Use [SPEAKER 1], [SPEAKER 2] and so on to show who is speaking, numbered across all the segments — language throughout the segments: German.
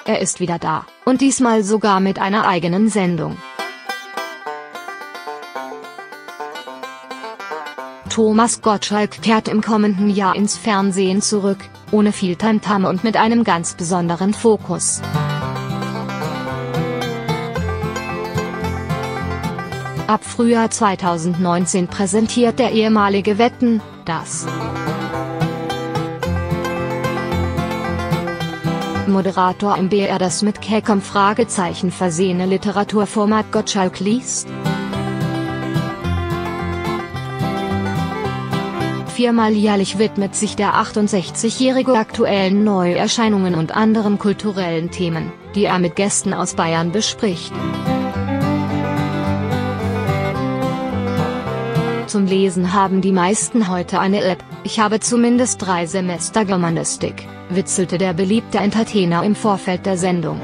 [SPEAKER 1] er ist wieder da, und diesmal sogar mit einer eigenen Sendung. Thomas Gottschalk kehrt im kommenden Jahr ins Fernsehen zurück, ohne viel Tamtam und mit einem ganz besonderen Fokus. Ab Frühjahr 2019 präsentiert der ehemalige Wetten, dass Moderator im BR das mit keckem Fragezeichen versehene Literaturformat Gottschalk liest. Viermal jährlich widmet sich der 68-Jährige aktuellen Neuerscheinungen und anderen kulturellen Themen, die er mit Gästen aus Bayern bespricht. Zum Lesen haben die meisten heute eine App, ich habe zumindest 3 Semester Germanistik, witzelte der beliebte Entertainer im Vorfeld der Sendung.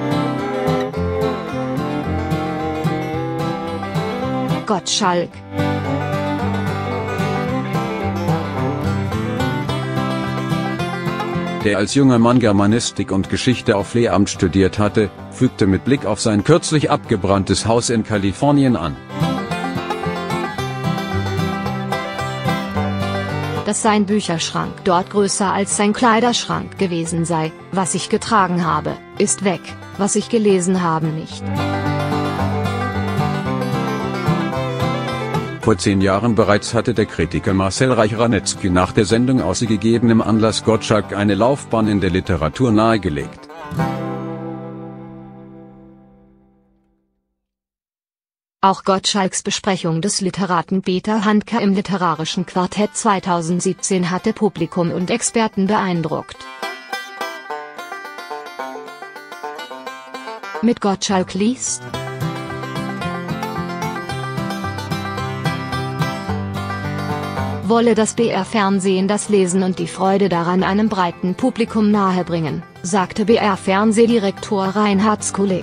[SPEAKER 1] Gottschalk.
[SPEAKER 2] Der als junger Mann Germanistik und Geschichte auf Lehramt studiert hatte, fügte mit Blick auf sein kürzlich abgebranntes Haus in Kalifornien an:
[SPEAKER 1] Dass sein Bücherschrank dort größer als sein Kleiderschrank gewesen sei, was ich getragen habe, ist weg, was ich gelesen habe nicht.
[SPEAKER 2] Vor 10 Jahren bereits hatte der Kritiker Marcel Reich-Ranetzky nach der Sendung aus gegebenem Anlass Gottschalk eine Laufbahn in der Literatur nahegelegt.
[SPEAKER 1] Auch Gottschalks Besprechung des Literaten Peter Handke im Literarischen Quartett 2017 hatte Publikum und Experten beeindruckt. Mit Gottschalk liest wolle das BR-Fernsehen das Lesen und die Freude daran einem breiten Publikum nahebringen, sagte BR-Fernsehdirektor Reinhard Skulik.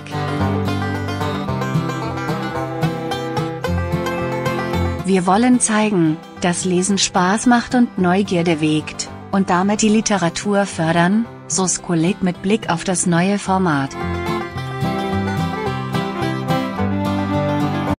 [SPEAKER 3] Wir wollen zeigen, dass Lesen Spaß macht und Neugierde weckt, und damit die Literatur fördern, so Skulik mit Blick auf das neue Format.